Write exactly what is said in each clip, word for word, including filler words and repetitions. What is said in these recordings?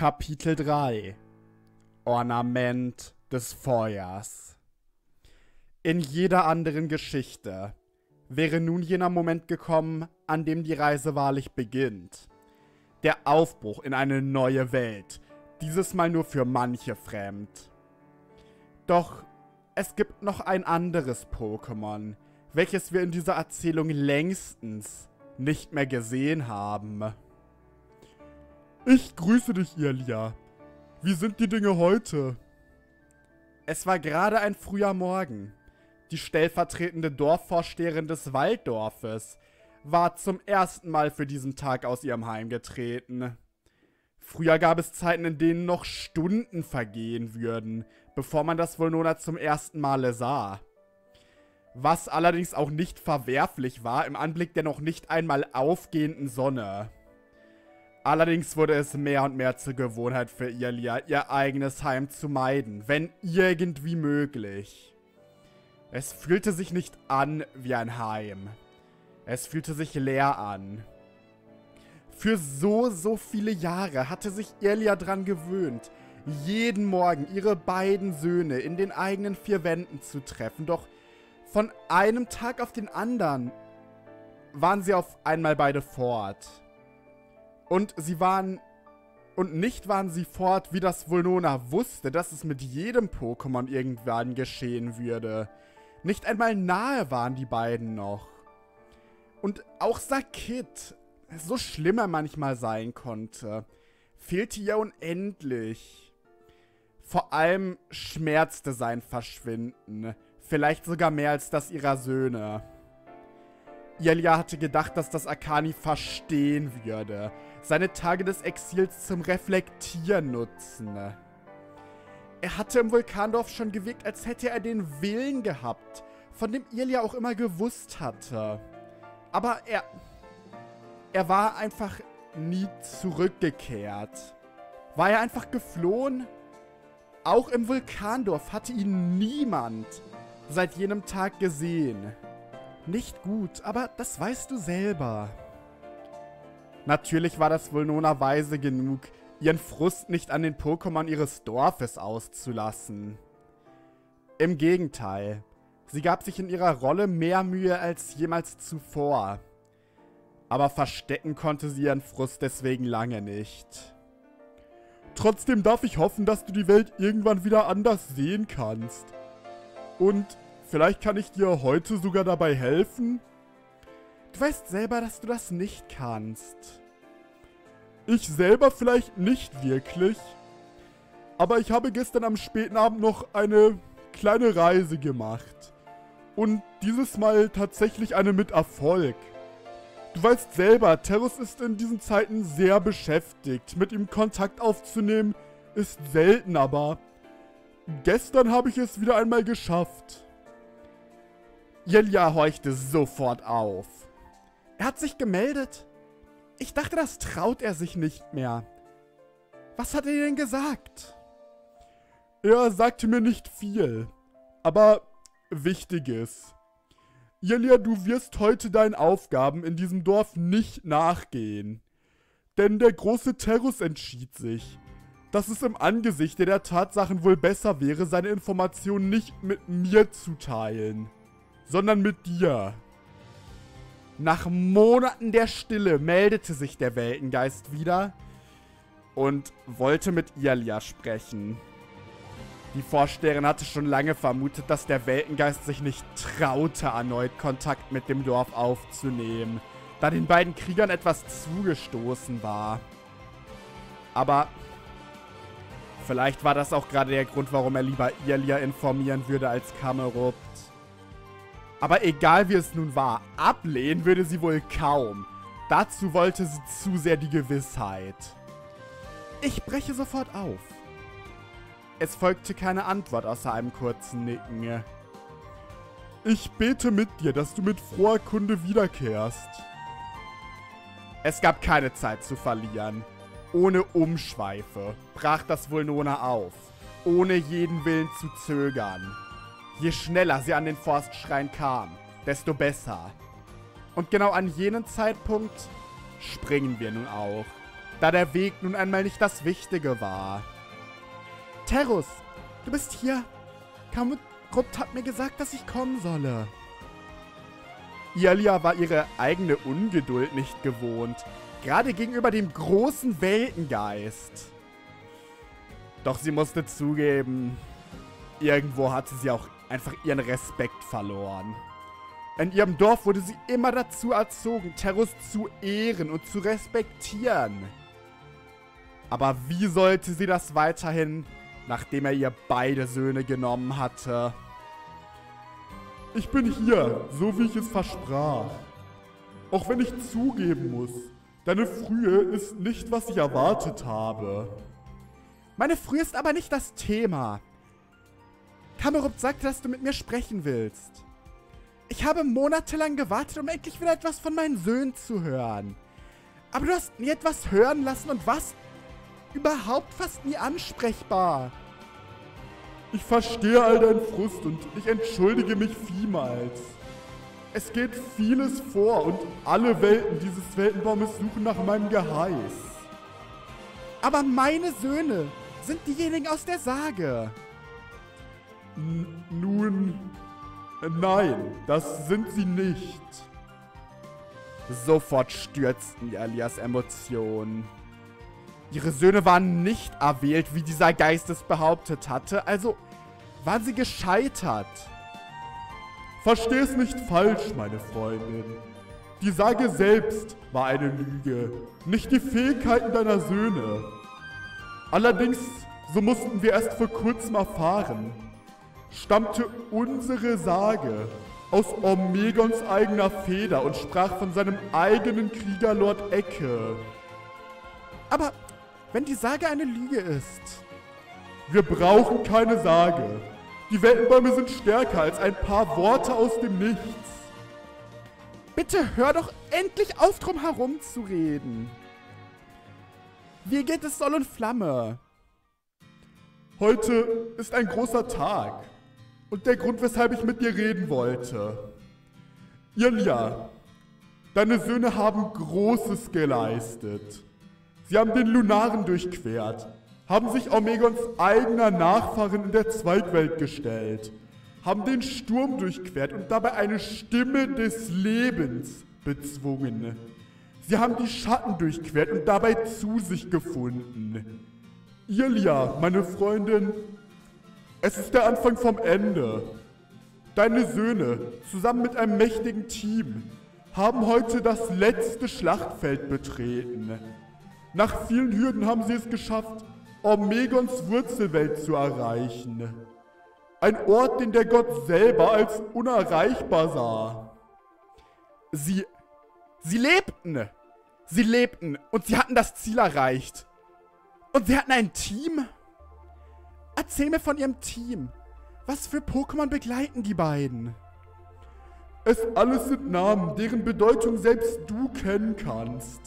Kapitel drei Ornament des Feuers. In jeder anderen Geschichte wäre nun jener Moment gekommen, an dem die Reise wahrlich beginnt. Der Aufbruch in eine neue Welt, dieses Mal nur für manche fremd. Doch es gibt noch ein anderes Pokémon, welches wir in dieser Erzählung längstens nicht mehr gesehen haben. Ich grüße dich, Irlia. Wie sind die Dinge heute? Es war gerade ein früher Morgen. Die stellvertretende Dorfvorsteherin des Walddorfes war zum ersten Mal für diesen Tag aus ihrem Heim getreten. Früher gab es Zeiten, in denen noch Stunden vergehen würden, bevor man das Volnona zum ersten Male sah. Was allerdings auch nicht verwerflich war im Anblick der noch nicht einmal aufgehenden Sonne. Allerdings wurde es mehr und mehr zur Gewohnheit für Irlia, ihr eigenes Heim zu meiden, wenn irgendwie möglich. Es fühlte sich nicht an wie ein Heim. Es fühlte sich leer an. Für so, so viele Jahre hatte sich Irlia dran gewöhnt, jeden Morgen ihre beiden Söhne in den eigenen vier Wänden zu treffen. Doch von einem Tag auf den anderen waren sie auf einmal beide fort. Und sie waren, und nicht waren sie fort, wie das Volnona wusste, dass es mit jedem Pokémon irgendwann geschehen würde. Nicht einmal nahe waren die beiden noch. Und auch Sakit, so schlimm er manchmal sein konnte, fehlte ihr unendlich. Vor allem schmerzte sein Verschwinden, vielleicht sogar mehr als das ihrer Söhne. Irlia hatte gedacht, dass das Akani verstehen würde, seine Tage des Exils zum Reflektieren nutzen. Er hatte im Vulkandorf schon gewirkt, als hätte er den Willen gehabt, von dem Irlia auch immer gewusst hatte. Aber er... Er war einfach nie zurückgekehrt. War er einfach geflohen? Auch im Vulkandorf hatte ihn niemand seit jenem Tag gesehen. Nicht gut, aber das weißt du selber. Natürlich war das Volnona weise genug, ihren Frust nicht an den Pokémon ihres Dorfes auszulassen. Im Gegenteil, sie gab sich in ihrer Rolle mehr Mühe als jemals zuvor. Aber verstecken konnte sie ihren Frust deswegen lange nicht. Trotzdem darf ich hoffen, dass du die Welt irgendwann wieder anders sehen kannst. Und vielleicht kann ich dir heute sogar dabei helfen? Du weißt selber, dass du das nicht kannst. Ich selber vielleicht nicht wirklich. Aber ich habe gestern am späten Abend noch eine kleine Reise gemacht. Und dieses Mal tatsächlich eine mit Erfolg. Du weißt selber, Terrus ist in diesen Zeiten sehr beschäftigt. Mit ihm Kontakt aufzunehmen ist selten, aber gestern habe ich es wieder einmal geschafft. Irlia horchte sofort auf. Er hat sich gemeldet. Ich dachte, das traut er sich nicht mehr. Was hat er denn gesagt? Er sagte mir nicht viel, aber Wichtiges. Irlia, du wirst heute deinen Aufgaben in diesem Dorf nicht nachgehen. Denn der große Terrus entschied sich, dass es im Angesicht der Tatsachen wohl besser wäre, seine Informationen nicht mit mir zu teilen, sondern mit dir. Nach Monaten der Stille meldete sich der Weltengeist wieder und wollte mit Irlia sprechen. Die Vorsteherin hatte schon lange vermutet, dass der Weltengeist sich nicht traute, erneut Kontakt mit dem Dorf aufzunehmen, da den beiden Kriegern etwas zugestoßen war. Aber vielleicht war das auch gerade der Grund, warum er lieber Irlia informieren würde als Kamerupt. Aber egal wie es nun war, ablehnen würde sie wohl kaum. Dazu wollte sie zu sehr die Gewissheit. Ich breche sofort auf. Es folgte keine Antwort außer einem kurzen Nicken. Ich bete mit dir, dass du mit froher Kunde wiederkehrst. Es gab keine Zeit zu verlieren. Ohne Umschweife brach das Volnona auf, ohne jeden Willen zu zögern. Je schneller sie an den Forstschrein kam, desto besser. Und genau an jenen Zeitpunkt springen wir nun auch. da der Weg nun einmal nicht das Wichtige war. Terus, du bist hier. Kamerupt hat mir gesagt, dass ich kommen solle. Ilia war ihre eigene Ungeduld nicht gewohnt, gerade gegenüber dem großen Weltengeist. Doch sie musste zugeben, irgendwo hatte sie auch einfach ihren Respekt verloren. In ihrem Dorf wurde sie immer dazu erzogen, Terus zu ehren und zu respektieren. Aber wie sollte sie das weiterhin, nachdem er ihr beide Söhne genommen hatte? Ich bin hier, so wie ich es versprach. Auch wenn ich zugeben muss, deine Frühe ist nicht, was ich erwartet habe. Meine Frühe ist aber nicht das Thema. Kamerupt sagte, dass du mit mir sprechen willst. Ich habe monatelang gewartet, um endlich wieder etwas von meinen Söhnen zu hören. Aber du hast nie etwas hören lassen und warst überhaupt fast nie ansprechbar. Ich verstehe all deinen Frust und ich entschuldige mich vielmals. Es geht vieles vor und alle Welten dieses Weltenbaumes suchen nach meinem Geheiß. Aber meine Söhne sind diejenigen aus der Sage. N- nun, nein, das sind sie nicht. Sofort stürzten Ilias Emotionen. Ihre Söhne waren nicht erwählt, wie dieser Geist es behauptet hatte, also waren sie gescheitert. Versteh es nicht falsch, meine Freundin. Die Sage selbst war eine Lüge, nicht die Fähigkeiten deiner Söhne. Allerdings, so mussten wir erst vor kurzem erfahren, stammte unsere Sage aus Omegons eigener Feder und sprach von seinem eigenen Kriegerlord Ecke. Aber wenn die Sage eine Lüge ist... Wir brauchen keine Sage. Die Weltenbäume sind stärker als ein paar Worte aus dem Nichts. Bitte hör doch endlich auf, drum herum zu reden. Wie geht es Soll und Flamme? Heute ist ein großer Tag. Und der Grund, weshalb ich mit dir reden wollte. Ilia, deine Söhne haben Großes geleistet. Sie haben den Lunaren durchquert, haben sich Omegons eigener Nachfahren in der Zweigwelt gestellt, haben den Sturm durchquert und dabei eine Stimme des Lebens bezwungen. Sie haben die Schatten durchquert und dabei zu sich gefunden. Ilia, meine Freundin, es ist der Anfang vom Ende. Deine Söhne, zusammen mit einem mächtigen Team, haben heute das letzte Schlachtfeld betreten. Nach vielen Hürden haben sie es geschafft, Omegons Wurzelwelt zu erreichen. Ein Ort, den der Gott selber als unerreichbar sah. Sie, sie lebten. Sie lebten und sie hatten das Ziel erreicht. Und sie hatten ein Team? Erzähl mir von ihrem Team. Was für Pokémon begleiten die beiden? Es alles sind Namen, deren Bedeutung selbst du kennen kannst.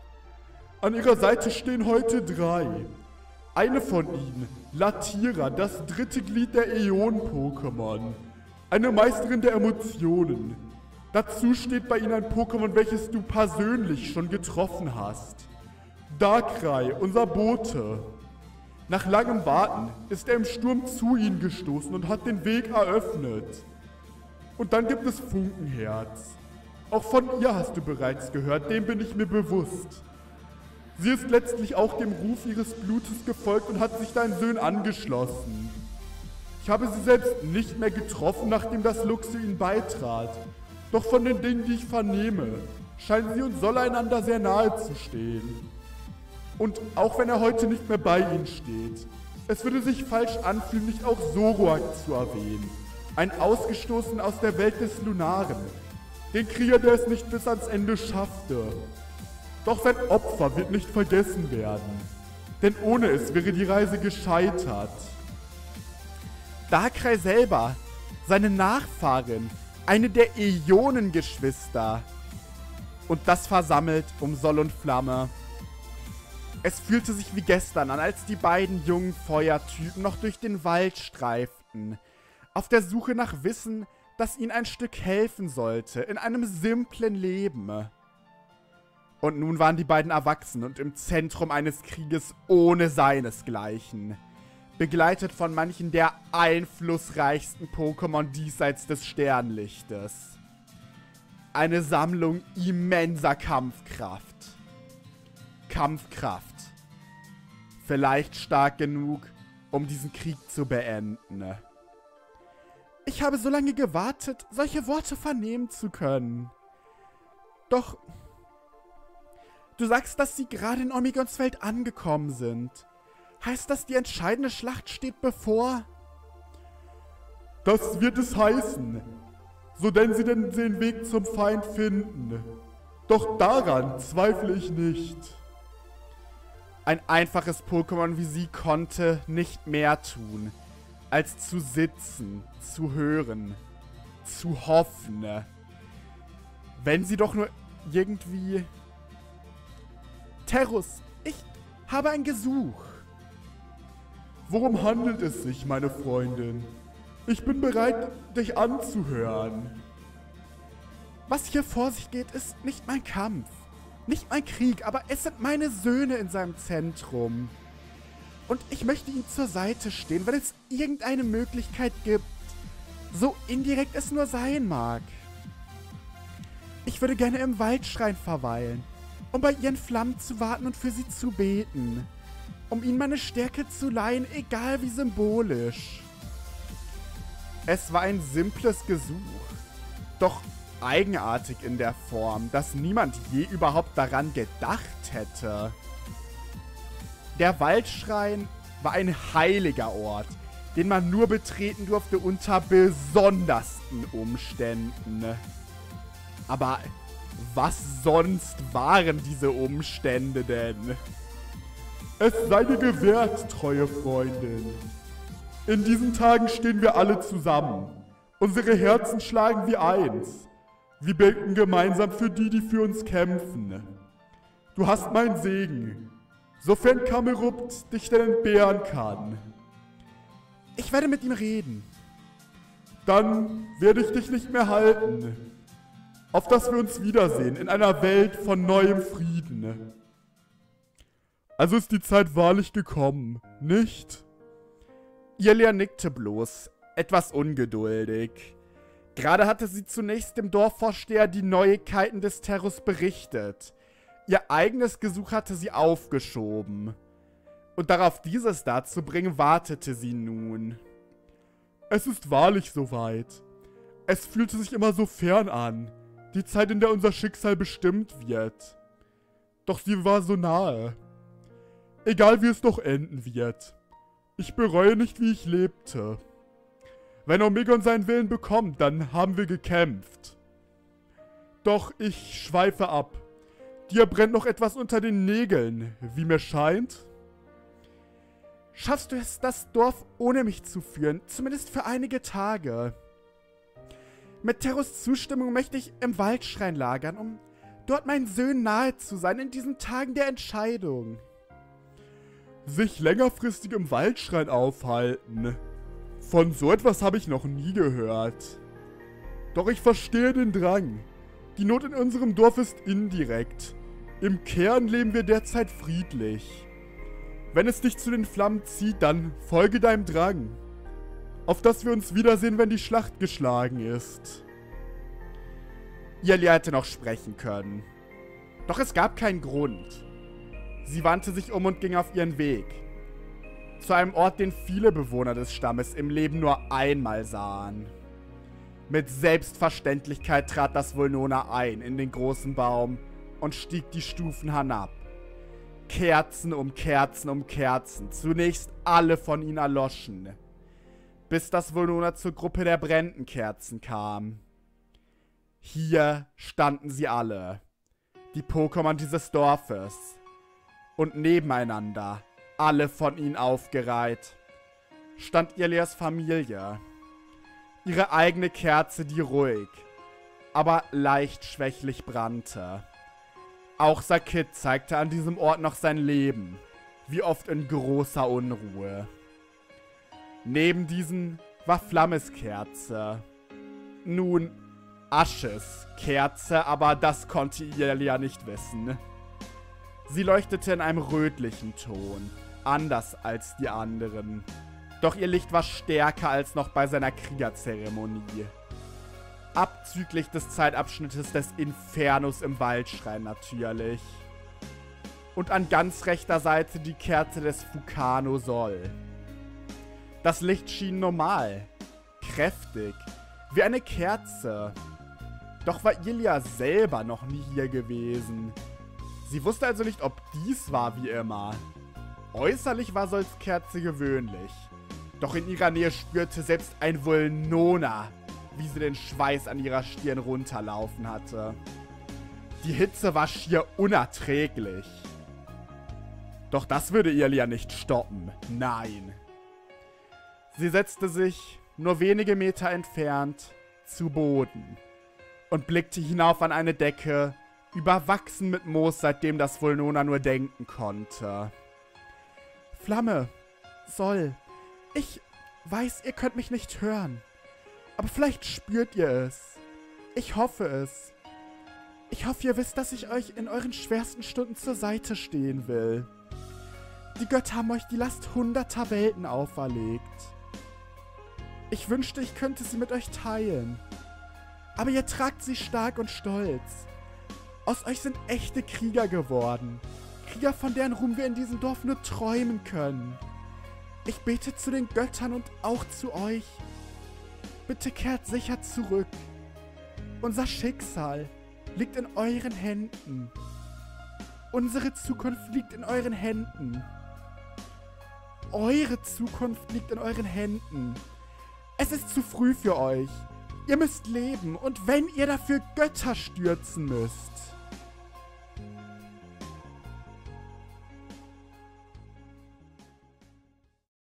An ihrer Seite stehen heute drei. Eine von ihnen, Latira, das dritte Glied der Äon-Pokémon. Eine Meisterin der Emotionen. Dazu steht bei ihnen ein Pokémon, welches du persönlich schon getroffen hast. Darkrai, unser Bote. Nach langem Warten ist er im Sturm zu ihnen gestoßen und hat den Weg eröffnet. Und dann gibt es Funkenherz. Auch von ihr hast du bereits gehört, dem bin ich mir bewusst. Sie ist letztlich auch dem Ruf ihres Blutes gefolgt und hat sich deinen Söhnen angeschlossen. Ich habe sie selbst nicht mehr getroffen, nachdem das Luxio ihnen beitrat. Doch von den Dingen, die ich vernehme, scheinen sie und Soll einander sehr nahe zu stehen. Und auch wenn er heute nicht mehr bei ihnen steht, es würde sich falsch anfühlen, nicht auch Zoroark zu erwähnen. Ein Ausgestoßener aus der Welt des Lunaren. Den Krieger, der es nicht bis ans Ende schaffte. Doch sein Opfer wird nicht vergessen werden. Denn ohne es wäre die Reise gescheitert. Darkrai selber, seine Nachfahrin, eine der Äonengeschwister. Und das versammelt um Soll und Flamme. Es fühlte sich wie gestern an, als die beiden jungen Feuertypen noch durch den Wald streiften. Auf der Suche nach Wissen, das ihnen ein Stück helfen sollte, in einem simplen Leben. Und nun waren die beiden erwachsen und im Zentrum eines Krieges ohne seinesgleichen. Begleitet von manchen der einflussreichsten Pokémon diesseits des Sternlichtes. Eine Sammlung immenser Kampfkraft. Kampfkraft. Vielleicht stark genug, um diesen Krieg zu beenden. Ich habe so lange gewartet, solche Worte vernehmen zu können. Doch, du sagst, dass sie gerade in Omegonsfeld angekommen sind. Heißt das, die entscheidende Schlacht steht bevor? Das wird es heißen. So denn sie denn den Weg zum Feind finden. Doch daran zweifle ich nicht. Ein einfaches Pokémon wie sie konnte nicht mehr tun, als zu sitzen, zu hören, zu hoffen. Wenn sie doch nur irgendwie... Terrus, ich habe ein Gesuch. Worum handelt es sich, meine Freundin? Ich bin bereit, dich anzuhören. Was hier vor sich geht, ist nicht mein Kampf. Nicht mein Krieg, aber es sind meine Söhne in seinem Zentrum. Und ich möchte ihnen zur Seite stehen, wenn es irgendeine Möglichkeit gibt. So indirekt es nur sein mag. Ich würde gerne im Waldschrein verweilen, um bei ihren Flammen zu warten und für sie zu beten. Um ihnen meine Stärke zu leihen, egal wie symbolisch. Es war ein simples Gesuch, doch eigenartig in der Form, dass niemand je überhaupt daran gedacht hätte. Der Waldschrein war ein heiliger Ort, den man nur betreten durfte unter besondersten Umständen. Aber was sonst waren diese Umstände denn? Es sei dir gewährt, treue Freundin. In diesen Tagen stehen wir alle zusammen. Unsere Herzen schlagen wie eins. Wir beten gemeinsam für die, die für uns kämpfen. Du hast meinen Segen, sofern Kamerupt dich denn entbehren kann. Ich werde mit ihm reden. Dann werde ich dich nicht mehr halten. Auf dass wir uns wiedersehen in einer Welt von neuem Frieden. Also ist die Zeit wahrlich gekommen, nicht? Irelia nickte bloß, etwas ungeduldig. Gerade hatte sie zunächst dem Dorfvorsteher die Neuigkeiten des Terrus berichtet. Ihr eigenes Gesuch hatte sie aufgeschoben. Und darauf dieses darzubringen, wartete sie nun. Es ist wahrlich soweit. Es fühlte sich immer so fern an. Die Zeit, in der unser Schicksal bestimmt wird. Doch sie war so nahe. Egal wie es doch enden wird. Ich bereue nicht, wie ich lebte. Wenn Omegon seinen Willen bekommt, dann haben wir gekämpft. Doch ich schweife ab. Dir brennt noch etwas unter den Nägeln, wie mir scheint. Schaffst du es, das Dorf ohne mich zu führen, zumindest für einige Tage? Mit Terrus Zustimmung möchte ich im Waldschrein lagern, um dort meinen Söhnen nahe zu sein in diesen Tagen der Entscheidung. Sich längerfristig im Waldschrein aufhalten. Von so etwas habe ich noch nie gehört. Doch ich verstehe den Drang. Die Not in unserem Dorf ist indirekt. Im Kern leben wir derzeit friedlich. Wenn es dich zu den Flammen zieht, dann folge deinem Drang. Auf dass wir uns wiedersehen, wenn die Schlacht geschlagen ist. Irelia hätte noch sprechen können. Doch es gab keinen Grund. Sie wandte sich um und ging auf ihren Weg. Zu einem Ort, den viele Bewohner des Stammes im Leben nur einmal sahen. Mit Selbstverständlichkeit trat das Vulnona ein in den großen Baum und stieg die Stufen hinab. Kerzen um Kerzen um Kerzen, zunächst alle von ihnen erloschen, bis das Vulnona zur Gruppe der brennenden Kerzen kam. Hier standen sie alle, die Pokémon dieses Dorfes, und nebeneinander, alle von ihnen aufgereiht, stand Irelias Familie. Ihre eigene Kerze, die ruhig, aber leicht schwächlich brannte. Auch Sakit zeigte an diesem Ort noch sein Leben, wie oft in großer Unruhe. Neben diesen war Flammes Kerze. Nun, Asches Kerze, aber das konnte Irelia nicht wissen. Sie leuchtete in einem rötlichen Ton, anders als die anderen. Doch ihr Licht war stärker als noch bei seiner Kriegerzeremonie. Abzüglich des Zeitabschnittes des Infernus im Waldschrein natürlich. Und an ganz rechter Seite die Kerze des Fukano Sol. Das Licht schien normal, kräftig, wie eine Kerze. Doch war Ilia selber noch nie hier gewesen. Sie wusste also nicht, ob dies war wie immer. Äußerlich war Sols Kerze gewöhnlich. Doch in ihrer Nähe spürte selbst ein Vulnona, wie sie den Schweiß an ihrer Stirn runterlaufen hatte. Die Hitze war schier unerträglich. Doch das würde Ilia nicht stoppen. Nein. Sie setzte sich, nur wenige Meter entfernt, zu Boden und blickte hinauf an eine Decke, überwachsen mit Moos, seitdem das Vulnona nur denken konnte. Flamme, Sol, ich weiß, ihr könnt mich nicht hören, aber vielleicht spürt ihr es. Ich hoffe es. Ich hoffe, ihr wisst, dass ich euch in euren schwersten Stunden zur Seite stehen will. Die Götter haben euch die Last hunderter Welten auferlegt. Ich wünschte, ich könnte sie mit euch teilen. Aber ihr tragt sie stark und stolz. Aus euch sind echte Krieger geworden. Krieger, von deren Ruhm wir in diesem Dorf nur träumen können. Ich bete zu den Göttern und auch zu euch. Bitte kehrt sicher zurück. Unser Schicksal liegt in euren Händen. Unsere Zukunft liegt in euren Händen. Eure Zukunft liegt in euren Händen. Es ist zu früh für euch. Ihr müsst leben und wenn ihr dafür Götter stürzen müsst.